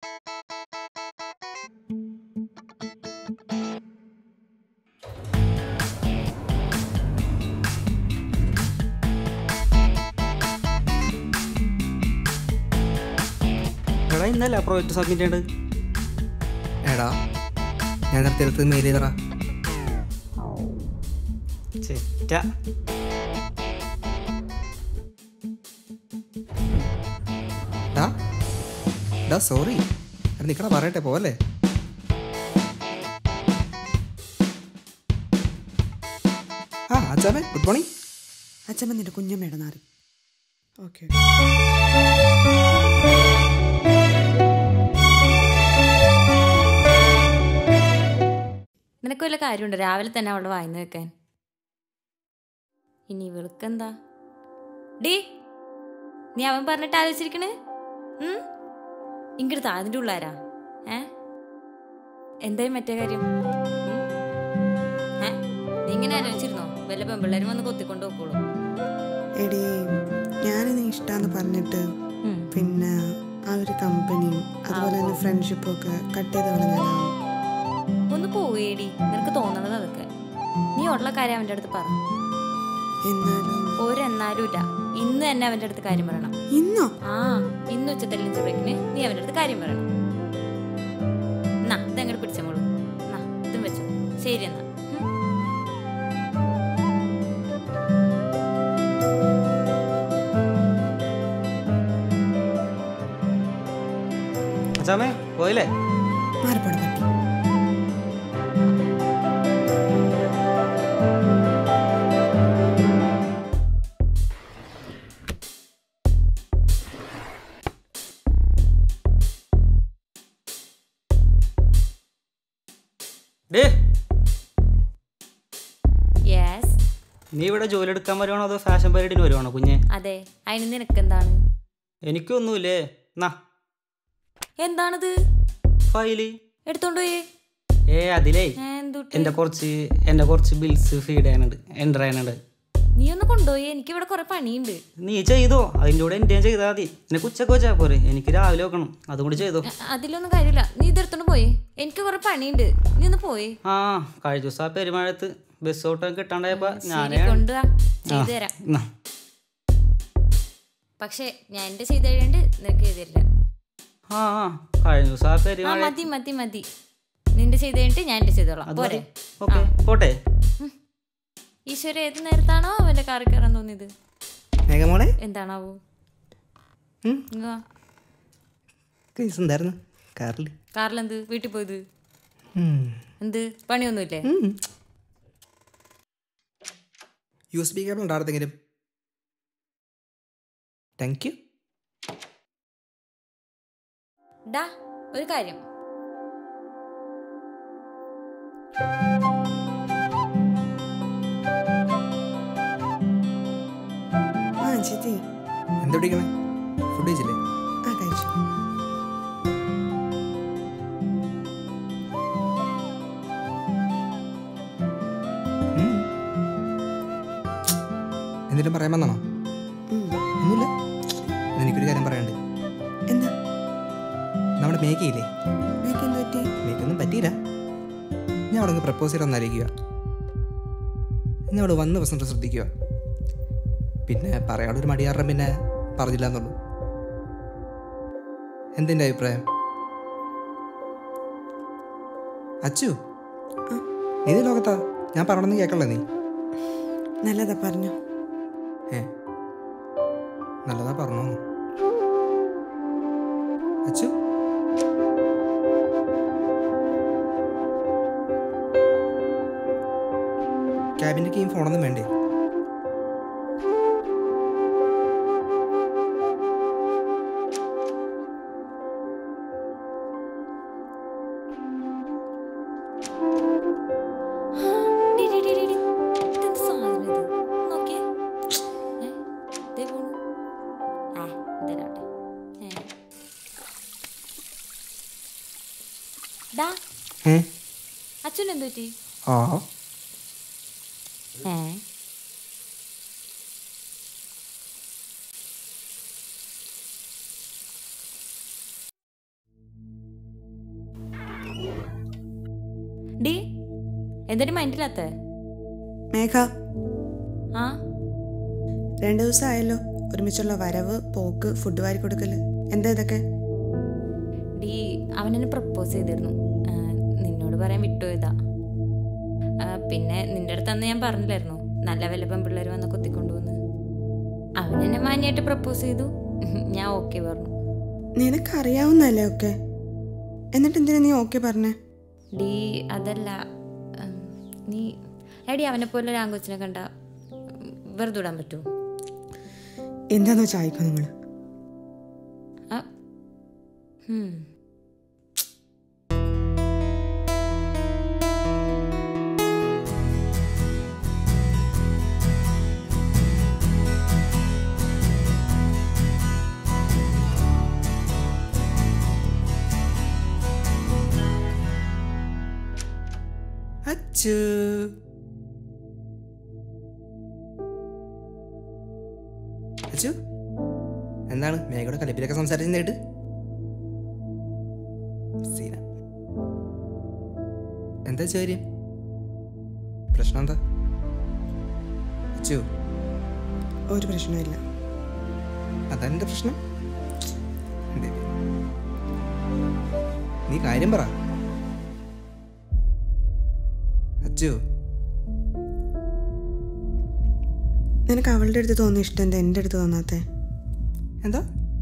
എടാ ഇന്നല്ല project submit ചെയ്യേണ്ടത്. എടാ ഞാൻ നേരത്തെ മെയിൽ ചെയ്തടാ. സോറി നിക്കടാ, പറയട്ടെ പോലെ. ആ അച്ഛാമേ ഗുഡ് മോർണിംഗ്. അച്ഛമ്മ നിന്റെ കുഞ്ഞമ്മയുടെ നാറി. ഓക്കെ നിനക്ക് വല്ല കാര്യമുണ്ട് രാവിലെ തന്നെ അവളുടെ വായിന്ന് വെക്കാൻ? ഇനി ഇവൾക്കെന്താ ഡീ നീ അവൻ പറഞ്ഞിട്ട് ആലോചിച്ചിരിക്കണേ? ഇങ്ങടുത്താ അതിൻ്റെ ഉള്ളാരാ? എന്തായാലും മറ്റേ കാര്യം നീ ഇങ്ങനെ ആലോചിച്ചിരുന്നോ? വല്ല പെമ്പിള്ളേരും വന്ന് കൊത്തിക്കൊണ്ട് നോക്കോളൂ. എടീ ഞാനിന്ന് ഇഷ്ടമാന്ന് പറഞ്ഞിട്ട് പിന്നെ ആ ഒരു കമ്പനിയും അതുപോലെ തന്നെ ഫ്രണ്ട്ഷിപ്പും ഒക്കെ കട്ട് ചെയ്ത് കളഞ്ഞാലോ? ഒന്ന് പോവേടി, നിനക്ക് തോന്നണത് അതൊക്കെ. നീ ഉള്ള കാര്യം അവൻ്റെ അടുത്ത് പറ. എന്നാലും ഒരെന്നാലും ഇല്ല, ഇന്ന് തന്നെ അവൻ്റെ അടുത്ത് കാര്യം പറയണം. ഇന്നോ? ആ ഇന്ന് ഉച്ചത്തെല്ലും ചെറുക്കിന് നീ അവൻ്റെ അടുത്ത് കാര്യം പറയണം. എന്നാ ഇതങ്ങോട്ട് പിടിച്ചോളൂ. എന്നാ ഇതും വെച്ചോ. ശരി എന്നാ. അച്ഛാമേ പോയില്ലേ? മാറിപ്പോടെ പറ്റി. നീ ഇവിടെ ജോലി എടുക്കാൻ വരുവാണോ അതോ ഫാഷൻ പരേഡിന് വരുവാണോ കുഞ്ഞെ? അതെ, അതിന് നിനക്കെന്താണ്? എനിക്കൊന്നുമില്ലേ. എന്താണിത്? ഫയല് എടുത്തോണ്ട് പോയേ. അതിലേ എന്റെ കുറച്ച് ബിൽസ് ഫീഡ് ചെയ്യാനുണ്ട്, എൻ്റർ ചെയ്യാനുണ്ട്. നീ ഒന്ന് കൊണ്ടുപോയി, എനിക്ക് ഇവിടെ കുറെ പണിയുണ്ട്. നീ ചെയ്തോ, അതിൻ്റെ കൂടെ എൻ്റെ ചെയ്താൽ മതി. നിനക്ക് ഉച്ചക്ക് വെച്ചാൽ പോരെ, എനിക്ക് രാവിലെ വെക്കണം, അതും കൂടി ചെയ്തോ. അതിലൊന്നും കാര്യമില്ല, നീ ഇതെടുത്തോണ്ട് പോയി, എനിക്ക് കുറെ പണിയുണ്ട്, നീ ഒന്ന് പോയി. കഴിഞ്ഞ ദിവസം ആ പെരുമഴത്ത് ബസ് ഓട്ടം കിട്ടാണ്ടായപ്പോ ഞാൻ ചെയ്തു തരാം. പക്ഷെ ഞാൻ എന്റെ ചെയ്ത് കഴിയാണ്ട് നിനക്ക് ചെയ്ത് തരില്ല. കഴിഞ്ഞ ദിവസം ആ പെരുമഴ. മതി മതി മതി, നിന്റെ ചെയ്ത് കഴിഞ്ഞിട്ട് ഞാൻ എന്റെ ചെയ്തോളാം. പോരെ? പോട്ടെ. ഈശ്വര ഏത് നേരത്താണോ അവന്റെ കാറിൽ കയറാൻ തോന്നിയത്? എന്താണാവോ? കാറിലെന്ത്? വീട്ടിൽ പോയത് എന്ത്? പണിയൊന്നുമില്ലേ? USB കേബിൾ ഉണ്ടായിരുന്നെങ്കിലും. Thank you. ഡാ ഒരു കാര്യം, എന്താ പിടിക്കണേ? ഫുഡ് കഴിച്ചില്ലേ? കഴിച്ചു. എന്തെങ്കിലും പറയാൻ വന്നാണോ? ഒന്നുമില്ല. എനിക്കൊരു കാര്യം പറയാനുണ്ട്. എന്താ? നമ്മുടെ മേക്കയില്ലേ, മേക്കൊന്നും പറ്റിയില്ല. ഞാൻ അവിടെ പ്രപ്പോസ് ചെയ്തൊന്നായിരിക്കുക. ഞാൻ അവിടെ വന്ന പ്രശ്നം ശ്രദ്ധിക്കുക. പിന്നെ പറയാനൊരു മടിയാറം പിന്നെ പറഞ്ഞില്ല എന്നുള്ളൂ. എന്തിൻ്റെ അഭിപ്രായം? അച്ചു, ഏത് ലോകത്താ? ഞാൻ പറയണമെന്ന് കേൾക്കല്ലേ നീ? നല്ലതാ പറഞ്ഞു. നല്ലതാ പറഞ്ഞോ അച്ചു? ക്യാബിൻ്റെ കീം ഫോണൊന്നും വേണ്ടേ? അച്ഛൻ എന്ത് പറ്റി? ഡി എന്തൊരു മൈൻഡിലാത്ത മേഘ, ആ 2 ദിവസമായല്ലോ ഒരുമിച്ചുള്ള വരവ്, പോക്ക്, ഫുഡ് വാരി കൊടുക്കല്, എന്താ ഇതൊക്കെ? ഡി അവനെന്നെ പ്രപ്പോസ് ചെയ്തിരുന്നു. നിന്നോട് പറയാൻ വിട്ടുപോയതാ. പിന്നെ നിന്റെ അടുത്ത് അന്ന് ഞാൻ പറഞ്ഞില്ലായിരുന്നു നല്ല വല്ല പെൺപിള്ളേർ വന്ന് കൊത്തിക്കൊണ്ടുവന്ന്. അവനെന്നെ മാന്യമായിട്ട് പ്രപ്പോസ് ചെയ്തു. ഞാൻ ഓക്കെ പറഞ്ഞു. നിനക്കറിയാവുന്നല്ലേ ഒക്കെ, എന്നിട്ട് എന്തിനാ നീ ഓക്കെ പറഞ്ഞേ? ഡി അതല്ല, നീ എടി അവനെ പോലെ ഒരു ആങ്കൊച്ചിനെ കണ്ട വെറുതെ വിടാൻ പറ്റുമോ? എന്താന്ന് വെച്ചാൽ അയക്കോ നിങ്ങൾ. അച്ചു അച്ചു എന്താണ് മേഘയുടെ കലിപ്പിലൊക്കെ സംസാരിച്ചിട്ട്? സീന എന്താ കാര്യം? പ്രശ്നം എന്താ അച്ചു? ഒരു പ്രശ്നമില്ല. അതെന്റെ പ്രശ്നം. നീ കാര്യം പറ അച്ചു. നിനക്ക് അവളുടെ അടുത്ത് തോന്നിയ ഇഷ്ടം എന്താ എൻ്റെ അടുത്ത് തോന്നാത്തേ? എന്താ?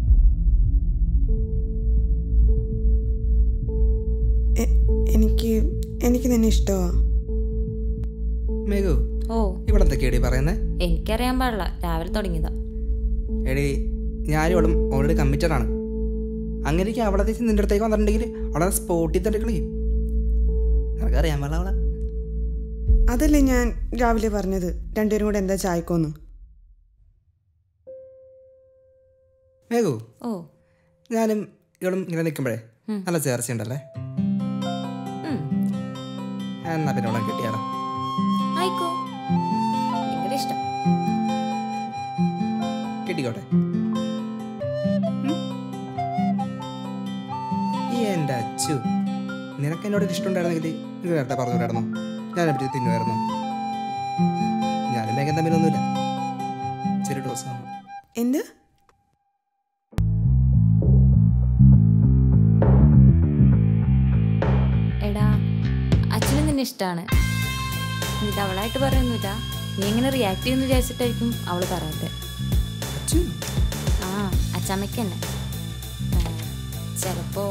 എനിക്ക് നിന്നെ ഇഷ്ടമാ. മേഘു, ഓ ഇവിടെ എന്തൊക്കെയാടി പറയുന്നേ? എനിക്കറിയാൻ പാടില്ല, രാവിലെ തുടങ്ങിയതാ. എടി ഞാനും അവളും ഓൾറെഡി കമ്മിറ്റഡ് ആണ്. അങ്ങനെയൊക്കെ അവളെ തിരിച്ച് നിന്റെ അടുത്തേക്ക് വന്നിട്ടുണ്ടെങ്കിൽ അവളെ സ്പോട്ടിൽ തട്ടിക്കളി. നിനക്കറിയാൻ പാടില്ല അവളെ. അതല്ലേ ഞാൻ രാവിലെ പറഞ്ഞത്, രണ്ടുപേരും കൂടെ എന്താ ചായക്കോന്ന്. മേഘു, ഓ ഞാനും ഇവളും ഇങ്ങനെ നിൽക്കുമ്പോഴേ നല്ല ചേർച്ചയുണ്ടല്ലേ? എന്നാ പിന്നെ അവളെ കിട്ടിയാലോ? ആയിക്കോ, നിങ്ങളുടെ ഇഷ്ടം. കിട്ടിക്കോട്ടെ. ഈ എൻ്റെ അച്ചു, നിനക്ക് എന്നോട് ഇഷ്ടമുണ്ടായിരുന്നെങ്കിൽ നീ നേരത്തെ പറഞ്ഞുകൂടായിരുന്നോ? ഞാനെ പറ്റി തിന്നുമായിരുന്നോ? ഞാനും മേഘം തമ്മിലൊന്നുമില്ല, ചെറിയ ഡോസ് വന്നു. എന്ത്? എടാ അച്ഛനും നിന്നെ ഇഷ്ടമാണ്. ഇത് അവളായിട്ട് പറയുന്നില്ല, നീ എങ്ങനെ റിയാക്ട് ചെയ്യുമെന്ന് വിചാരിച്ചിട്ടായിരിക്കും അവള് പറയാത്തെ. അച്ചു ആ അച്ചാമ്മയ്ക്ക് തന്നെ ചിലപ്പോ.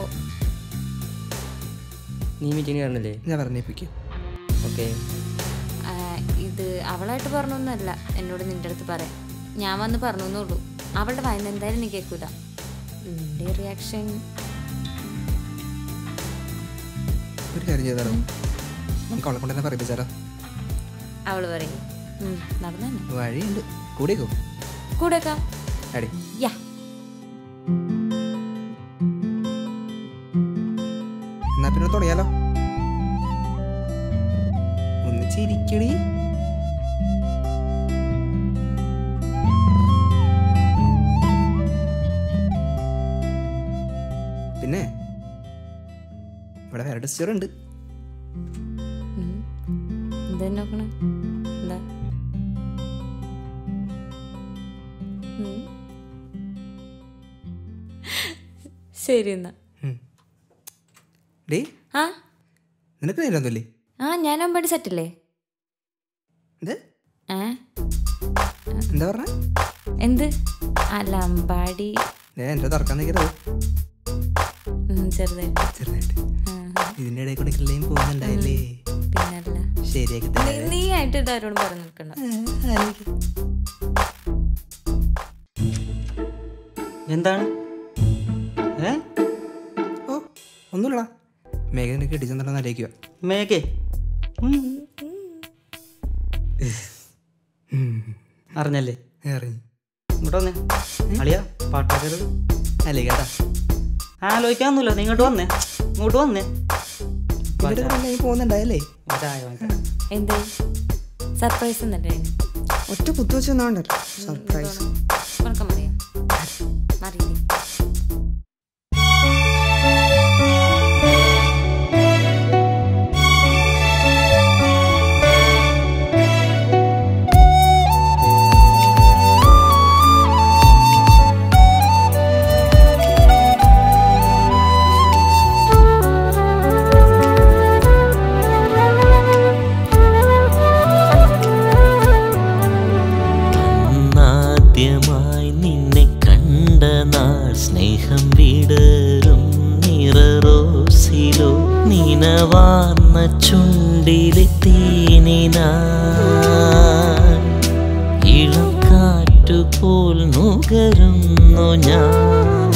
നീ മീറ്റിംഗ് കാണുന്നില്ലേ? ഞാൻ പറഞ്ഞേപ്പിക്കും. ഓക്കെ. ഇത് അവളായിട്ട് പറഞ്ഞൊന്നുമല്ല എന്നോട് നിന്റെ അടുത്ത് പറയാം. ഞാൻ വന്ന് പറഞ്ഞുള്ളൂ. അവളുടെ വായന എന്തായാലും നീ കേൾക്കൂല. നിന്റെ റിയാക്ഷൻ. ഒരു കാര്യം ചെയ്താലോ? നമുക്ക് അവളെ കൊണ്ട് തന്നെ പറയിപ്പിച്ചാലോ? അവള് പറയും നടന്നു തന്നെ വഴിയുണ്ട്. കൂടിയേക്കോ? കൂടെക്കാം. അടി യാ എന്നാ പിന്നെ തുടങ്ങിയാലോ? ഒന്ന് ചിരിക്കടി. പിന്നെ ഇവിടെ വേറെ ഡിസ്റ്റർ ഉണ്ട്. എന്താ നോക്കണേ? എന്താ? ശരി എന്നാ. ഡേ, ആ നിനക്ക് നേരൊന്നുമില്ലേ? ആ ഞാൻ അമ്പാടി സെറ്റല്ലേ? എന്ത് ഏ എന്താ പറഞ്ഞ? എന്ത്? അല്ല അമ്പാടി എന്റെ തുറക്കാൻ നിൽക്കരുത്. ചെറുതായിട്ട്. ചെറുതായിട്ട് ഇതിന്റെ ഇടയിൽ കൂടെ കിള്ളിയും പോകുന്നുണ്ടായില്ലേ? പിന്നല്ല. ശരിയാക്കി നീ ആയിട്ട് ഇതാരോടും പറഞ്ഞു നിൽക്കണ്ട. എന്താണ്? ഓ ഒന്നുമില്ലടാ, മേഘ നിനക്ക് ഇടിച്ചെന്നുണ്ടെന്ന് ആലോചിക്കുക. മേഘേ അറിഞ്ഞല്ലേ? അറിഞ്ഞു. ഇങ്ങോട്ട് വന്നേ അളിയാ, പാട്ടാക്കരുത്. അല്ലേ കേട്ടാ, ആലോചിക്കാന്നല്ലോ. നീ ഇങ്ങോട്ട് വന്നേ, ഇങ്ങോട്ട് വന്നേ. പോകുന്നുണ്ടായല്ലേ? എന്തേ സർപ്രൈസ് എന്നല്ലേ? ഒറ്റ കുത്തു വെച്ചൊന്നുണ്ടല്ലോ സർപ്രൈസ്. ഉറക്കം പറയാം മറിയില്ലേ? സ്നേഹം വിടരും നിററോസിലോ നിനവാർന്ന ചുണ്ടിലെ തേനിനാൻ ഇളം കാറ്റുപോൽ നുകരുന്നു ഞാൻ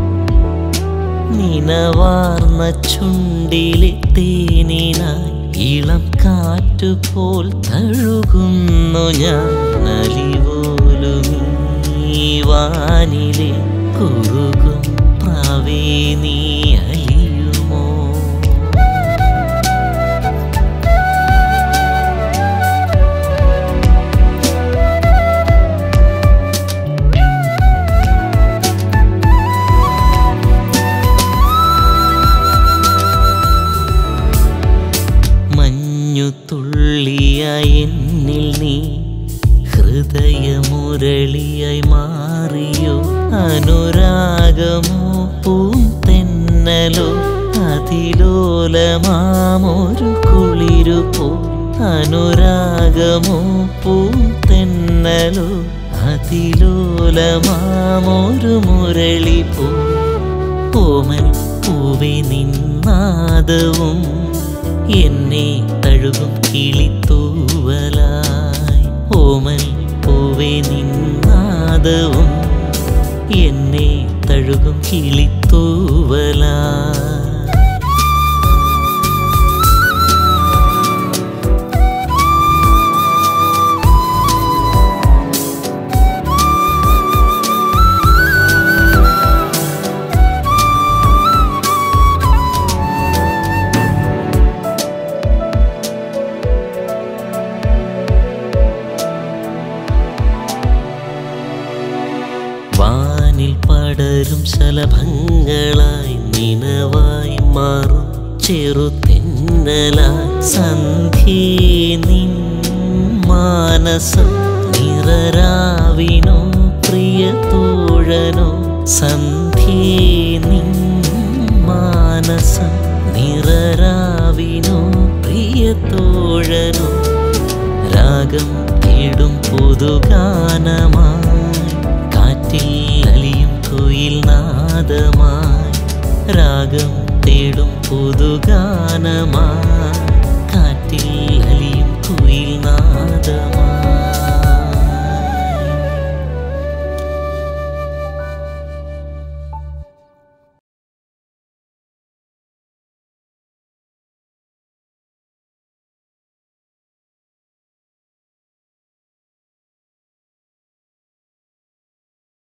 നിനവാർന്ന ചുണ്ടിലെ തേനിനായി ഇളം കാറ്റുപോൽ തഴുകുന്നു ഞാൻ അലിപോലുമീ വാനിലെ കുറുകും പ്രാവേ നീ അലിയുമോ തുള്ളിയായി എന്നിൽ നീ ഹൃദയമുരളിയായി മാറിയോ അനുരാഗമോ പൂന്തെന്നലോ അതിലോലമാമൊരു കുളിരുപോ അനുരാഗമോ പൂന്തെന്നലോ അതിലോലമാമൊരു മുരളി പോ ഓമൻ പൂവേ നിന്നാദവും എന്നെ തഴുകും കിളിത്തൂവലായി ഓമൽ പൂവേ നിന്നാദവും എന്നെ തഴുകും കിളിത്തൂവലായി വാനിൽ പടരും ശലഭങ്ങളായി നിനവായി മാറും ചെറുതെന്നലായി സന്ധ്യേ നിൻ മാനസം നിറരാവിനോ പ്രിയ തോഴനോ സന്ധ്യേ നിൻ മാനസം നിറരാവിനോ പ്രിയ തോഴനോ രാഗം തേടും പുതുഗാനമായി അലിയും കുയിൽ നാദമായി രാഗം തേടും പുതുഗാനമായി കാറ്റിൽ അലിയും കുയിൽ നാദമായി